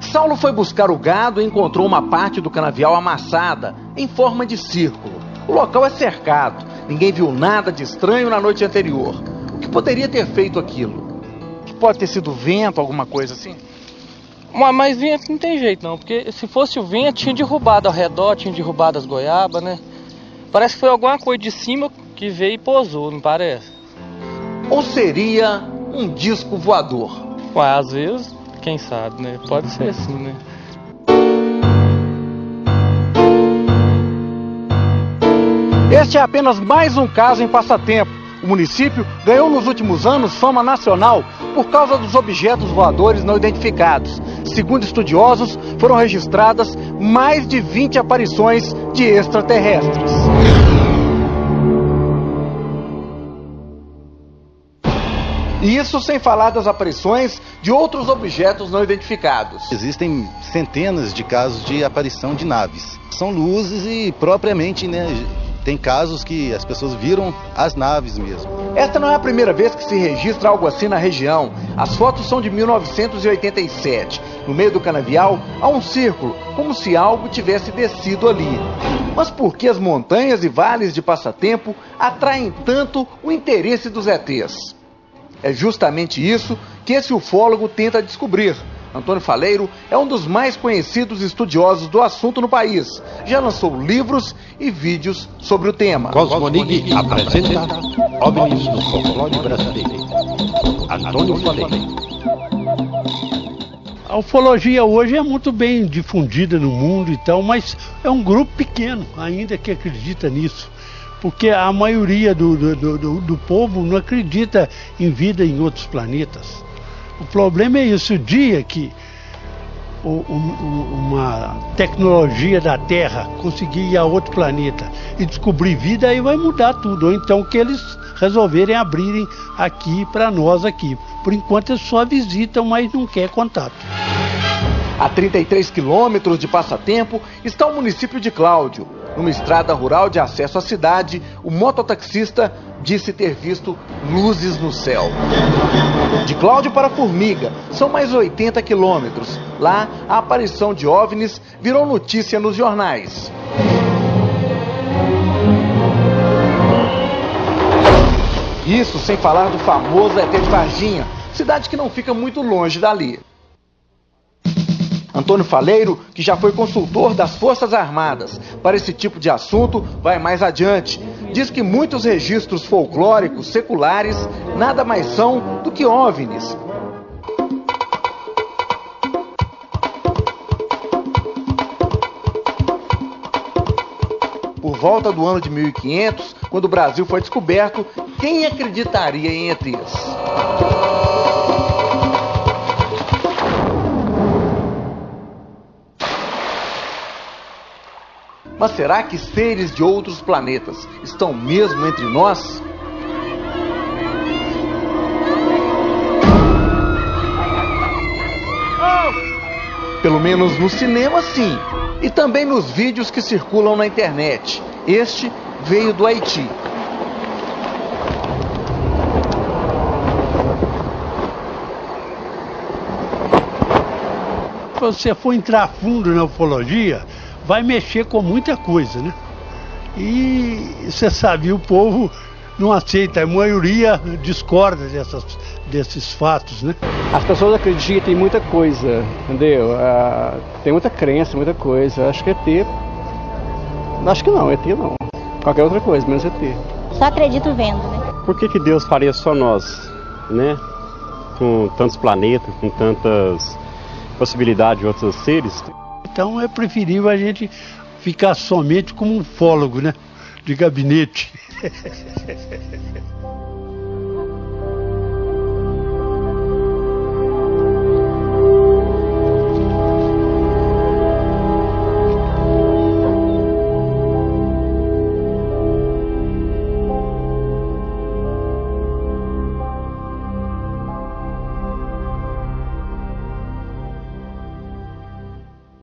Saulo foi buscar o gado e encontrou uma parte do canavial amassada, em forma de círculo. O local é cercado, ninguém viu nada de estranho na noite anterior. O que poderia ter feito aquilo? Que pode ter sido vento, alguma coisa assim? Mas vento não tem jeito não, porque se fosse o vento tinha derrubado ao redor, tinha derrubado as goiabas, né? Parece que foi alguma coisa de cima que veio e pousou, não parece? Ou seria um disco voador? Ué, às vezes, quem sabe, né? Pode ser assim, né? Este é apenas mais um caso em Passatempo. O município ganhou nos últimos anos fama nacional por causa dos objetos voadores não identificados. Segundo estudiosos, foram registradas mais de 20 aparições de extraterrestres. E isso sem falar das aparições de outros objetos não identificados. Existem centenas de casos de aparição de naves. São luzes e propriamente, né, tem casos que as pessoas viram as naves mesmo. Esta não é a primeira vez que se registra algo assim na região. As fotos são de 1987. No meio do canavial há um círculo, como se algo tivesse descido ali. Mas por que as montanhas e vales de Passatempo atraem tanto o interesse dos ETs? É justamente isso que esse ufólogo tenta descobrir. Antônio Faleiro é um dos mais conhecidos estudiosos do assunto no país. Já lançou livros e vídeos sobre o tema. Cosmonig apresenta OVNIs do folclore brasileiro. Antônio Faleiro. A ufologia hoje é muito bem difundida no mundo e tal, mas é um grupo pequeno ainda que acredita nisso. Porque a maioria do povo não acredita em vida em outros planetas. O problema é isso, o dia que uma tecnologia da Terra conseguir ir a outro planeta e descobrir vida, aí vai mudar tudo. Ou então que eles resolverem abrirem aqui para nós aqui. Por enquanto eles só visitam, mas não quer contato. A 33 quilômetros de Passatempo está o município de Cláudio. Numa estrada rural de acesso à cidade, o mototaxista disse ter visto luzes no céu. De Cláudio para Formiga, são mais 80 quilômetros. Lá, a aparição de OVNIs virou notícia nos jornais. Isso sem falar do famoso ET de Varginha, cidade que não fica muito longe dali. Antônio Faleiro, que já foi consultor das Forças Armadas para esse tipo de assunto, vai mais adiante. Diz que muitos registros folclóricos seculares nada mais são do que OVNIs. Por volta do ano de 1500, quando o Brasil foi descoberto, quem acreditaria em ETs? Mas será que seres de outros planetas estão mesmo entre nós? Pelo menos no cinema, sim. E também nos vídeos que circulam na internet. Este veio do Haiti. Se você for entrar fundo na ufologia, vai mexer com muita coisa, né? E você sabe, o povo não aceita, a maioria discorda desses fatos, né? As pessoas acreditam em muita coisa, entendeu? Tem muita crença, muita coisa. Acho que ET... Acho que não, ET não. Qualquer outra coisa, menos ET. Só acredito vendo, né? Por que Deus faria só nós, né? Com tantos planetas, com tantas possibilidades de outros seres? Então é preferível a gente ficar somente como um ufólogo, né? De gabinete.